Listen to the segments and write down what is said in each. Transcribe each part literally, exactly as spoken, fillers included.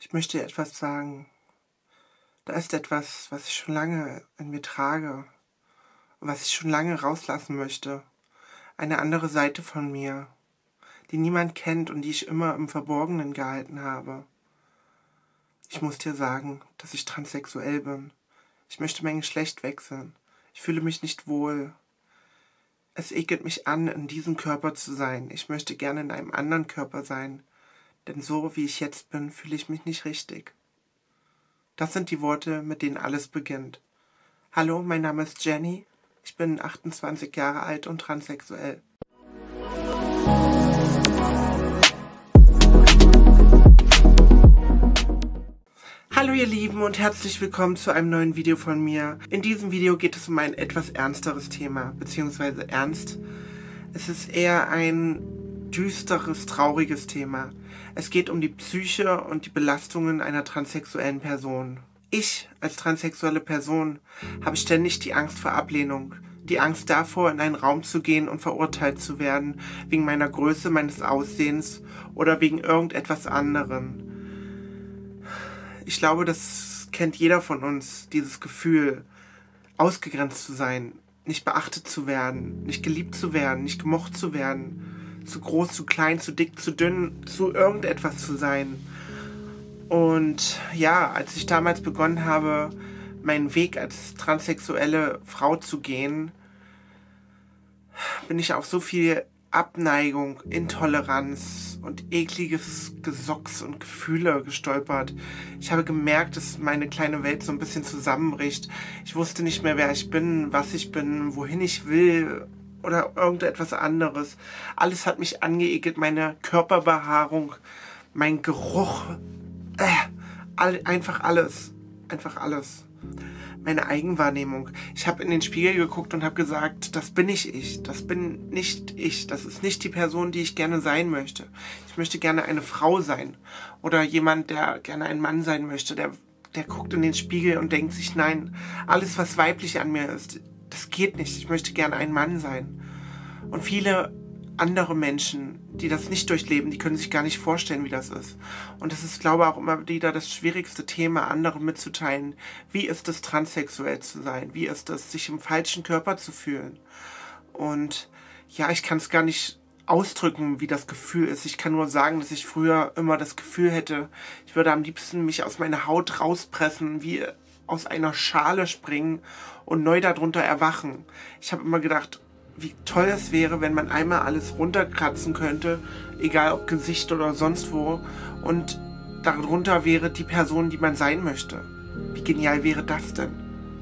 Ich möchte dir etwas sagen. Da ist etwas, was ich schon lange in mir trage und was ich schon lange rauslassen möchte. Eine andere Seite von mir, die niemand kennt und die ich immer im Verborgenen gehalten habe. Ich muss dir sagen, dass ich transsexuell bin. Ich möchte mein Geschlecht wechseln. Ich fühle mich nicht wohl. Es ekelt mich an, in diesem Körper zu sein. Ich möchte gerne in einem anderen Körper sein. Denn so, wie ich jetzt bin, fühle ich mich nicht richtig. Das sind die Worte, mit denen alles beginnt. Hallo, mein Name ist Jenny. Ich bin achtundzwanzig Jahre alt und transsexuell. Hallo ihr Lieben und herzlich willkommen zu einem neuen Video von mir. In diesem Video geht es um ein etwas ernsteres Thema, beziehungsweise ernst. Es ist eher ein düsteres, trauriges Thema. Es geht um die Psyche und die Belastungen einer transsexuellen Person. Ich, als transsexuelle Person, habe ständig die Angst vor Ablehnung. Die Angst davor, in einen Raum zu gehen und verurteilt zu werden, wegen meiner Größe, meines Aussehens oder wegen irgendetwas anderem. Ich glaube, das kennt jeder von uns, dieses Gefühl, ausgegrenzt zu sein, nicht beachtet zu werden, nicht geliebt zu werden, nicht gemocht zu werden, zu groß, zu klein, zu dick, zu dünn, zu irgendetwas zu sein. Und ja, als ich damals begonnen habe, meinen Weg als transsexuelle Frau zu gehen, bin ich auf so viel Abneigung, Intoleranz und ekliges Gesocks und Gefühle gestolpert. Ich habe gemerkt, dass meine kleine Welt so ein bisschen zusammenbricht. Ich wusste nicht mehr, wer ich bin, was ich bin, wohin ich will oder irgendetwas anderes. Alles hat mich angeekelt, meine Körperbehaarung, mein Geruch, äh, all, einfach alles, einfach alles. Meine Eigenwahrnehmung. Ich habe in den Spiegel geguckt und habe gesagt, das bin nicht ich, das bin nicht ich, das ist nicht die Person, die ich gerne sein möchte. Ich möchte gerne eine Frau sein oder jemand, der gerne ein Mann sein möchte, der, der guckt in den Spiegel und denkt sich, nein, alles, was weiblich an mir ist, das geht nicht, ich möchte gerne ein Mann sein. Und viele andere Menschen, die das nicht durchleben, die können sich gar nicht vorstellen, wie das ist. Und das ist, glaube ich, auch immer wieder das schwierigste Thema, anderen mitzuteilen. Wie ist es, transsexuell zu sein? Wie ist es, sich im falschen Körper zu fühlen? Und ja, ich kann es gar nicht ausdrücken, wie das Gefühl ist. Ich kann nur sagen, dass ich früher immer das Gefühl hätte, ich würde am liebsten mich aus meiner Haut rauspressen, wie aus einer Schale springen und neu darunter erwachen. Ich habe immer gedacht, wie toll es wäre, wenn man einmal alles runterkratzen könnte, egal ob Gesicht oder sonst wo, und darunter wäre die Person, die man sein möchte. Wie genial wäre das denn?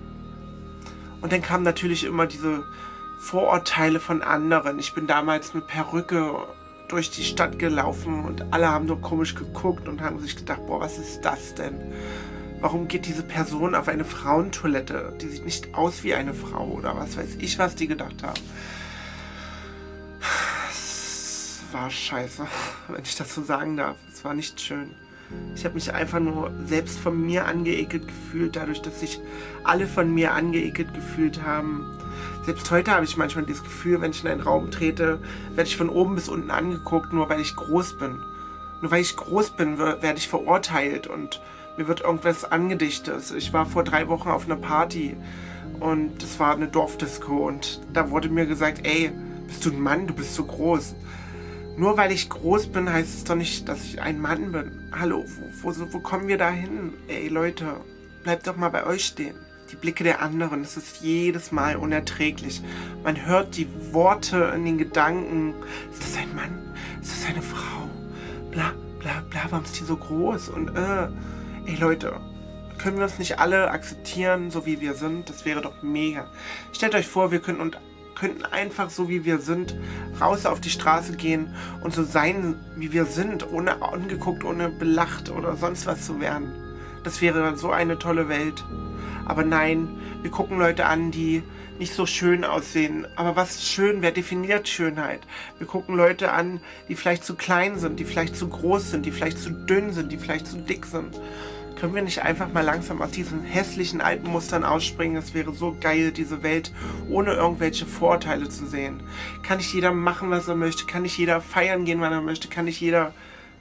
Und dann kamen natürlich immer diese Vorurteile von anderen. Ich bin damals mit Perücke durch die Stadt gelaufen und alle haben nur komisch geguckt und haben sich gedacht, boah, was ist das denn? Warum geht diese Person auf eine Frauentoilette? Die sieht nicht aus wie eine Frau oder was weiß ich, was die gedacht haben. Es war scheiße, wenn ich das so sagen darf. Es war nicht schön. Ich habe mich einfach nur selbst von mir angeekelt gefühlt, dadurch, dass sich alle von mir angeekelt gefühlt haben. Selbst heute habe ich manchmal das Gefühl, wenn ich in einen Raum trete, werde ich von oben bis unten angeguckt, nur weil ich groß bin. Nur weil ich groß bin, werde ich verurteilt und mir wird irgendwas angedichtet. Ich war vor drei Wochen auf einer Party und das war eine Dorfdisco und da wurde mir gesagt, ey, bist du ein Mann, du bist so groß. Nur weil ich groß bin, heißt es doch nicht, dass ich ein Mann bin. Hallo, wo, wo, wo kommen wir da hin? Ey Leute, bleibt doch mal bei euch stehen. Die Blicke der anderen, das ist jedes Mal unerträglich. Man hört die Worte in den Gedanken. Ist das ein Mann? Ist das eine Frau? Bla, bla, bla, warum ist die so groß? Und äh, ey Leute, können wir uns nicht alle akzeptieren, so wie wir sind? Das wäre doch mega. Stellt euch vor, wir könnten, und, könnten einfach so wie wir sind, raus auf die Straße gehen und so sein, wie wir sind, ohne angeguckt, ohne belacht oder sonst was zu werden. Das wäre so eine tolle Welt. Aber nein, wir gucken Leute an, die nicht so schön aussehen. Aber was ist schön? Wer definiert Schönheit? Wir gucken Leute an, die vielleicht zu klein sind, die vielleicht zu groß sind, die vielleicht zu dünn sind, die vielleicht zu dick sind. Können wir nicht einfach mal langsam aus diesen hässlichen alten Mustern ausspringen? Es wäre so geil, diese Welt ohne irgendwelche Vorurteile zu sehen. Kann nicht jeder machen, was er möchte? Kann nicht jeder feiern gehen, wann er möchte? Kann nicht jeder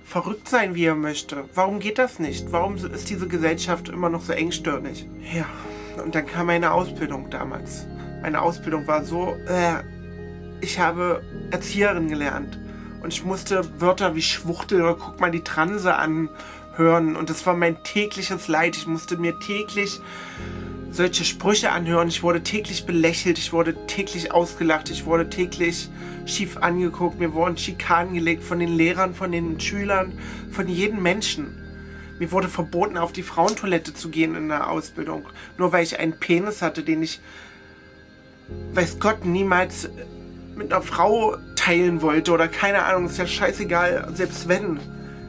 verrückt sein, wie er möchte. Warum geht das nicht? Warum ist diese Gesellschaft immer noch so engstirnig? Ja, und dann kam meine Ausbildung damals. Meine Ausbildung war so, äh, ich habe Erzieherin gelernt. Und ich musste Wörter wie Schwuchtel oder guck mal die Transe anhören. Und das war mein tägliches Leid. Ich musste mir täglich solche Sprüche anhören. Ich wurde täglich belächelt. Ich wurde täglich ausgelacht. Ich wurde täglich schief angeguckt. Mir wurden Schikanen gelegt von den Lehrern, von den Schülern, von jedem Menschen. Mir wurde verboten, auf die Frauentoilette zu gehen in der Ausbildung. Nur weil ich einen Penis hatte, den ich, weiß Gott, niemals mit einer Frau teilen wollte oder keine Ahnung, ist ja scheißegal, selbst wenn.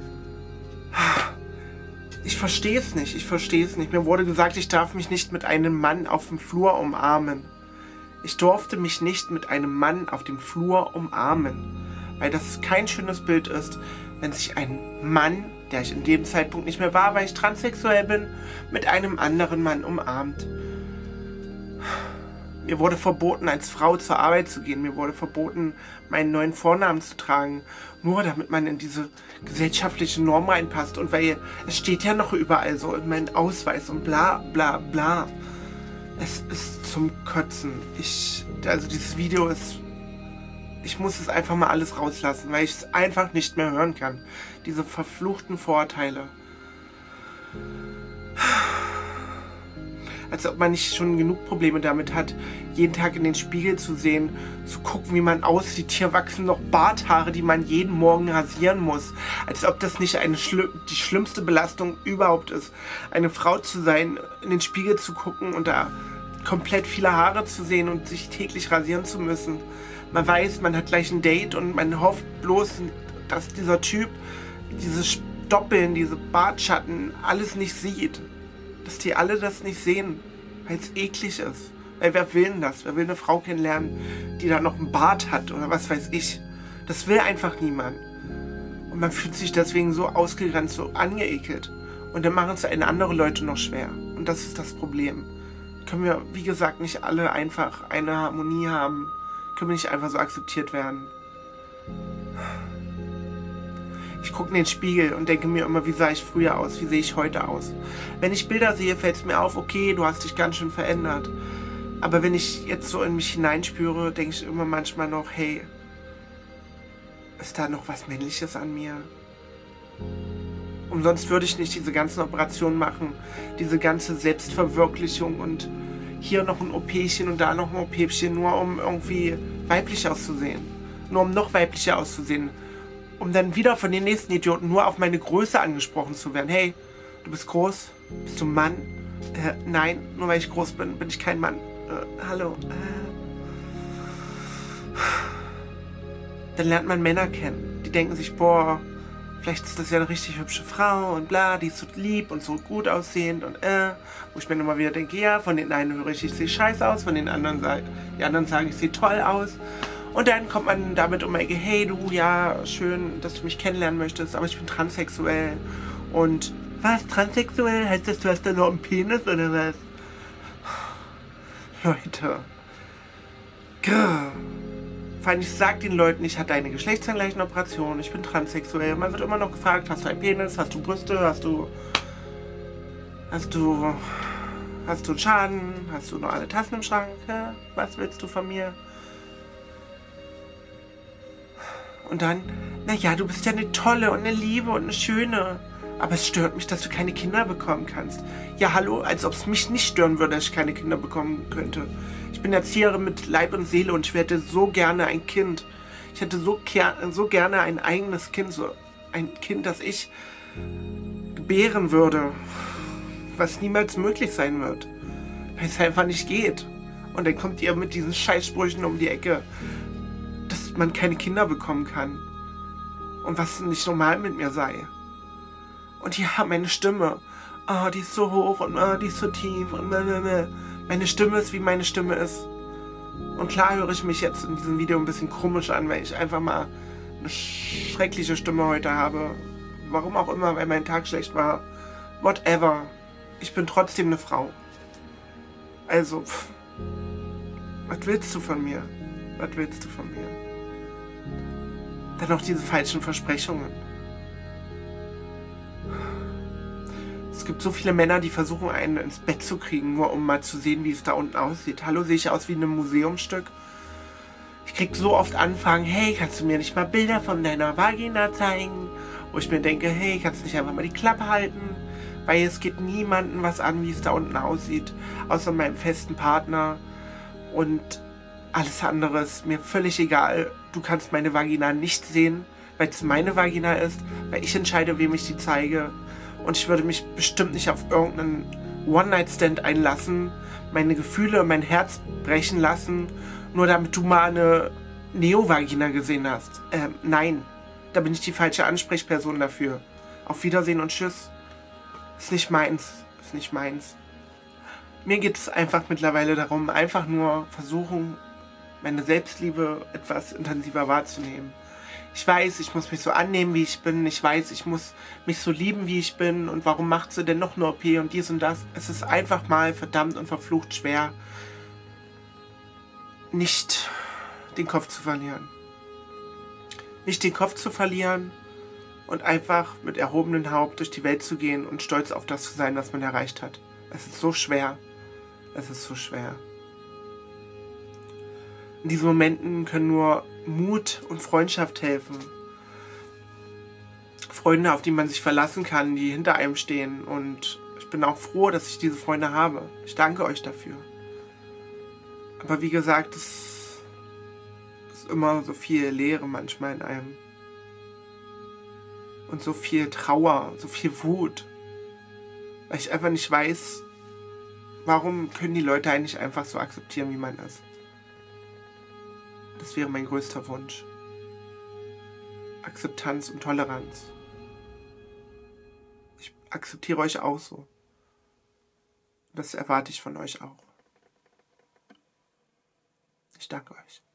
Ich verstehe es nicht, ich verstehe es nicht. Mir wurde gesagt, ich darf mich nicht mit einem Mann auf dem Flur umarmen. Ich durfte mich nicht mit einem Mann auf dem Flur umarmen, weil das kein schönes Bild ist, wenn sich ein Mann, der ich in dem Zeitpunkt nicht mehr war, weil ich transsexuell bin, mit einem anderen Mann umarmt. Mir wurde verboten, als Frau zur Arbeit zu gehen. Mir wurde verboten, meinen neuen Vornamen zu tragen. Nur damit man in diese gesellschaftliche Norm reinpasst. Und weil es steht ja noch überall so in meinem Ausweis und bla bla bla. Es ist zum Kotzen. Ich, also dieses Video ist... Ich muss es einfach mal alles rauslassen, weil ich es einfach nicht mehr hören kann. Diese verfluchten Vorurteile. Als ob man nicht schon genug Probleme damit hat, jeden Tag in den Spiegel zu sehen, zu gucken, wie man aussieht. Hier wachsen noch Barthaare, die man jeden Morgen rasieren muss. Als ob das nicht eine schli- die schlimmste Belastung überhaupt ist, eine Frau zu sein, in den Spiegel zu gucken und da komplett viele Haare zu sehen und sich täglich rasieren zu müssen. Man weiß, man hat gleich ein Date und man hofft bloß, dass dieser Typ dieses Doppeln, diese Bartschatten, alles nicht sieht. Dass die alle das nicht sehen, weil es eklig ist. Weil wer will denn das? Wer will eine Frau kennenlernen, die da noch einen Bart hat oder was weiß ich? Das will einfach niemand. Und man fühlt sich deswegen so ausgegrenzt, so angeekelt. Und dann machen es einen andere Leute noch schwer. Und das ist das Problem. Können wir, wie gesagt, nicht alle einfach eine Harmonie haben? Können wir nicht einfach so akzeptiert werden? Ich gucke in den Spiegel und denke mir immer, wie sah ich früher aus, wie sehe ich heute aus. Wenn ich Bilder sehe, fällt es mir auf, okay, du hast dich ganz schön verändert. Aber wenn ich jetzt so in mich hineinspüre, denke ich immer manchmal noch, hey, ist da noch was Männliches an mir? Umsonst würde ich nicht diese ganzen Operationen machen, diese ganze Selbstverwirklichung und hier noch ein O P-chen und da noch ein O P-chen, nur um irgendwie weiblich auszusehen. Nur um noch weiblicher auszusehen. Um dann wieder von den nächsten Idioten nur auf meine Größe angesprochen zu werden. Hey, du bist groß? Bist du ein Mann? Äh, nein, nur weil ich groß bin, bin ich kein Mann. Äh, hallo. Äh. Dann lernt man Männer kennen. Die denken sich, boah, vielleicht ist das ja eine richtig hübsche Frau und bla, die ist so lieb und so gut aussehend und äh. Wo ich mir immer wieder denke, ja, von den einen höre ich, ich sehe scheiße aus, von den anderen, die anderen sagen, ich sehe toll aus. Und dann kommt man damit um die Ecke, hey du, ja, schön, dass du mich kennenlernen möchtest, aber ich bin transsexuell. Und was, transsexuell? Heißt das, du hast da noch einen Penis oder was? Leute. Grrr. Vor allem, ich sag den Leuten, ich hatte eine geschlechtsangleichende Operation, ich bin transsexuell. Man wird immer noch gefragt, hast du einen Penis, hast du Brüste, hast du... Hast du... Hast du einen Schaden? Hast du noch alle Tassen im Schrank? Ja? Was willst du von mir? Und dann, naja, du bist ja eine tolle und eine liebe und eine schöne. Aber es stört mich, dass du keine Kinder bekommen kannst. Ja, hallo, als ob es mich nicht stören würde, dass ich keine Kinder bekommen könnte. Ich bin Erzieherin mit Leib und Seele und ich hätte so gerne ein Kind. Ich hätte so, so gerne ein eigenes Kind, so ein Kind, das ich gebären würde. Was niemals möglich sein wird. Weil es einfach nicht geht. Und dann kommt ihr mit diesen Scheißsprüchen um die Ecke, dass man keine Kinder bekommen kann. Und was nicht normal mit mir sei. Und ja, meine Stimme. Oh, die ist so hoch und oh, die ist so tief. Und meine Stimme ist, wie meine Stimme ist. Und klar höre ich mich jetzt in diesem Video ein bisschen komisch an, weil ich einfach mal eine schreckliche Stimme heute habe. Warum auch immer, weil mein Tag schlecht war. Whatever. Ich bin trotzdem eine Frau. Also, pff, was willst du von mir? Was willst du von mir? Dann noch diese falschen Versprechungen. gibt so viele Männer, die versuchen, einen ins Bett zu kriegen, nur um mal zu sehen, wie es da unten aussieht. Hallo, sehe ich aus wie in einem Museumsstück? Ich krieg so oft Anfragen, hey, kannst du mir nicht mal Bilder von deiner Vagina zeigen? Wo ich mir denke, hey, kannst du nicht einfach mal die Klappe halten? Weil es geht niemandem was an, wie es da unten aussieht, außer meinem festen Partner. Und alles andere ist mir völlig egal. Du kannst meine Vagina nicht sehen, weil es meine Vagina ist, weil ich entscheide, wem ich die zeige. Und ich würde mich bestimmt nicht auf irgendeinen One-Night-Stand einlassen, meine Gefühle und mein Herz brechen lassen, nur damit du mal eine Neo-Vagina gesehen hast. Ähm, nein, da bin ich die falsche Ansprechperson dafür. Auf Wiedersehen und tschüss. Ist nicht meins. Ist nicht meins. Mir geht es einfach mittlerweile darum, einfach nur versuchen, meine Selbstliebe etwas intensiver wahrzunehmen. Ich weiß, ich muss mich so annehmen, wie ich bin. Ich weiß, ich muss mich so lieben, wie ich bin. Und warum macht sie denn noch eine O P und dies und das? Es ist einfach mal verdammt und verflucht schwer, nicht den Kopf zu verlieren. Nicht den Kopf zu verlieren und einfach mit erhobenem Haupt durch die Welt zu gehen und stolz auf das zu sein, was man erreicht hat. Es ist so schwer. Es ist so schwer. In diesen Momenten können nur Mut und Freundschaft helfen. Freunde, auf die man sich verlassen kann, die hinter einem stehen. Und ich bin auch froh, dass ich diese Freunde habe. Ich danke euch dafür. Aber wie gesagt, es ist immer so viel Leere manchmal in einem. Und so viel Trauer, so viel Wut. Weil ich einfach nicht weiß, warum können die Leute eigentlich einfach so akzeptieren, wie man ist. Das wäre mein größter Wunsch. Akzeptanz und Toleranz. Ich akzeptiere euch auch so. Das erwarte ich von euch auch. Ich danke euch.